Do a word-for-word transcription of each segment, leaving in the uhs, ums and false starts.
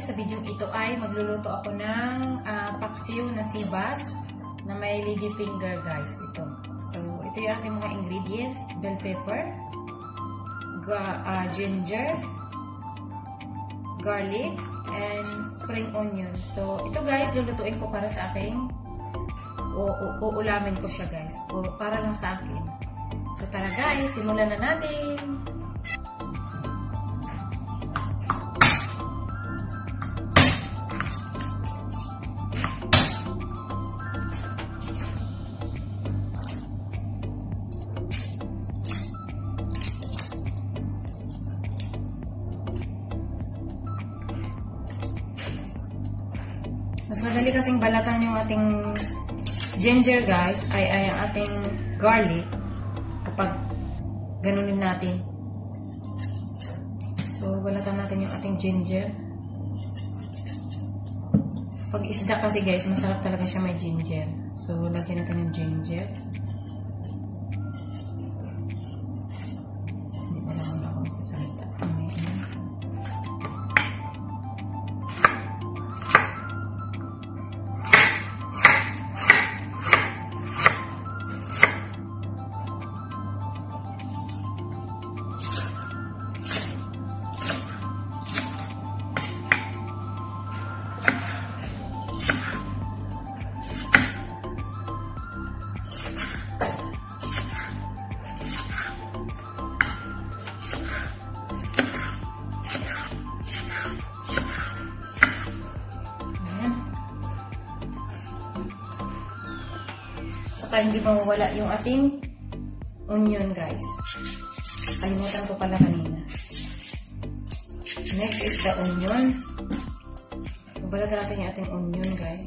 guys, sa video ito ay magluluto ako ng uh, paksiw na sibas na may lady finger guys. Ito. So, ito yung ating mga ingredients. Bell pepper, ga, uh, ginger, garlic, and spring onion. So, ito guys, lulutuin ko para sa aking uulamin ko siya guys. Para lang sa akin. So, tara guys, simulan na natin. Mas madali kasing balatan yung ating ginger guys, ay, ay ang ating garlic kapag ganunin natin. So, balatan natin yung ating ginger. Pag isda kasi guys, masarap talaga siya may ginger. So, lagyan natin ng ginger. Hindi na lang ako masasalita. Saka hindi mawawala yung ating onion guys. Kalimutan ko pala kanina. Next is the onion. Babalatan natin yung ating onion guys.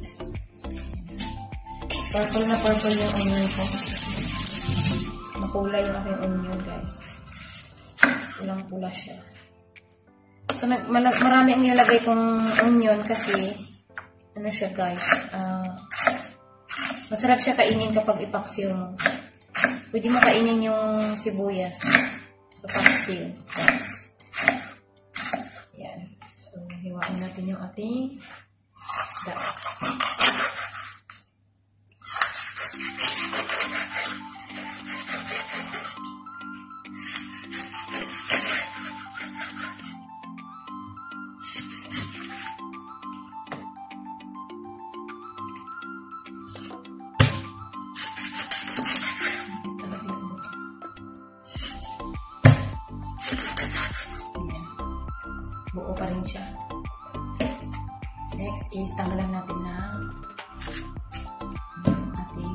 Purple na purple yung onion ko. Makulay yung aking onion guys. Pulang pula siya. So marami ang nilalagay kong onion kasi ano siya guys. Ah... Uh, Masarap siya kainin kapag ipaksiw mo. Pwede mo kainin yung sibuyas sa paksiw. Yan. So, hiwain natin yung ating isda. Buo pa rin siya. Next is tanggalan natin ng yung ating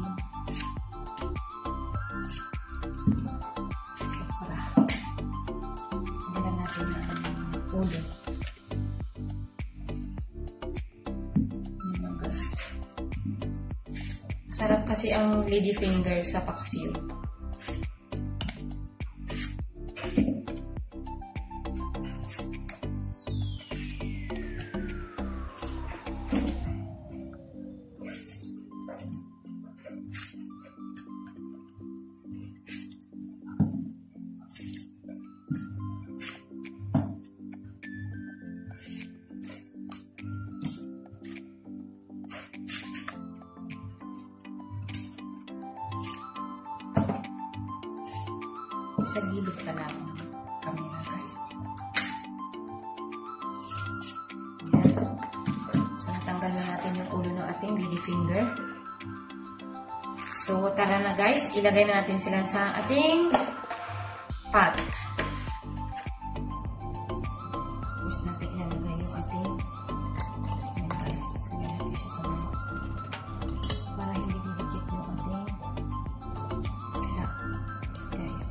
okra. Tanggalan natin ng ulo. Yan ang gas. Sarap kasi ang lady finger sa paksiw. Sa gilid pa lang ng camera guys. Ayan. So, natanggal na natin yung ulo ng ating lady finger. So, tara na guys. Ilagay na natin sila sa ating pot. Tapos natin ilalagay yung ating ayan guys. Lagay natin siya sa mga para hindi didikit yung ating isda guys.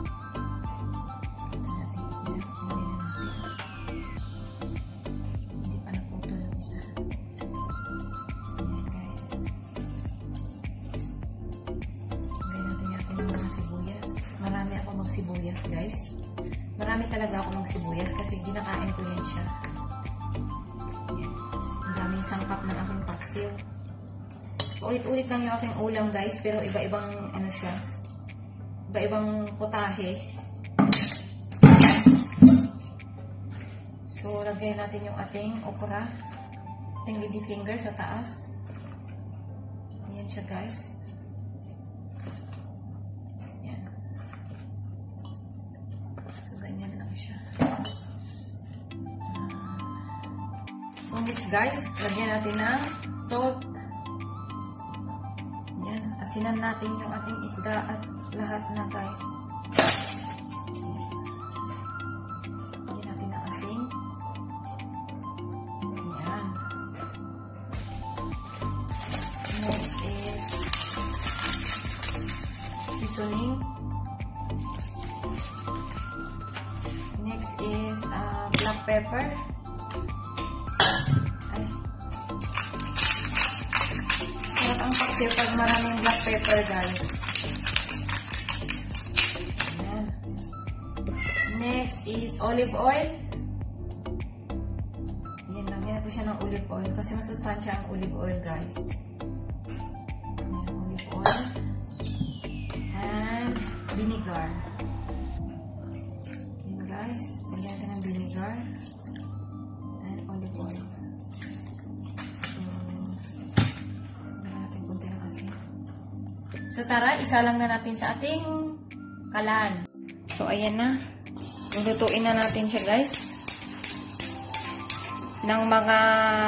Sibuyas guys. Marami talaga ako ng sibuyas kasi ginakain ko yan siya. Yan. Ang daming sangkap ng aking paksiw. Ulit-ulit lang yung aking ulam guys pero iba-ibang ano siya. Iba-ibang putahe. So So, lagyan natin yung ating okra. Ating lady finger sa taas. Ayan siya, guys. Ayan. So, ganyan lang siya. So, next, guys, lagyan natin ng salt. Ayan. Asinan natin yung ating isda at lahat na, guys. Seasoning. Next is uh, black pepper. Ay. Sarap ang paksiw pag maraming black pepper, guys. Ayan. Next is olive oil. Ayan, lagyan natin siya ng olive oil kasi masustansya ang olive oil, guys. Ayan, olive oil. Vinegar. Yan, guys. Lagyan natin ng vinegar. And olive oil. So, lagyan natin kunti ng asin. So, tara, isa lang na natin sa ating kalan. So, ayan na. Lulutuin na natin siya, guys. Ng mga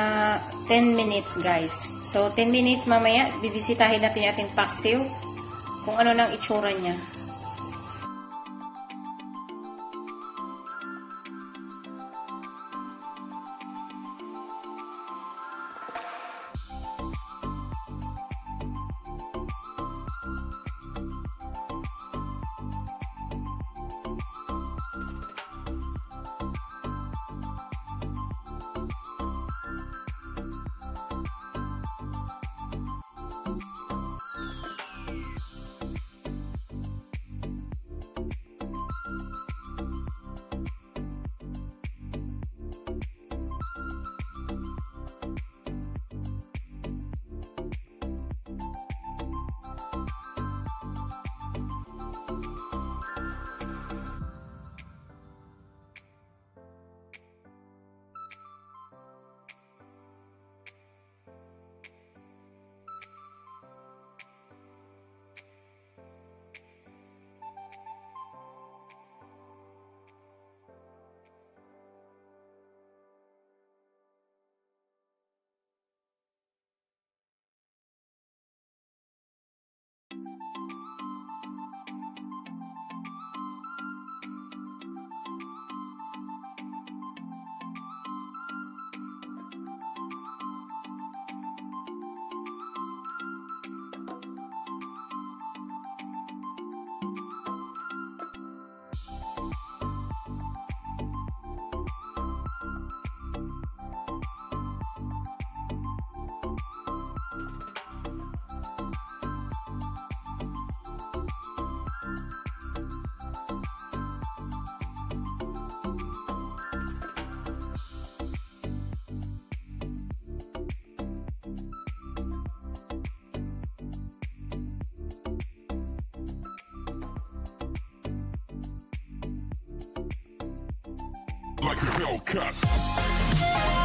ten minutes, guys. So, ten minutes mamaya, bibisitahin natin yung ating paksiw. Kung ano nang itsura niya. Like a Hellcat.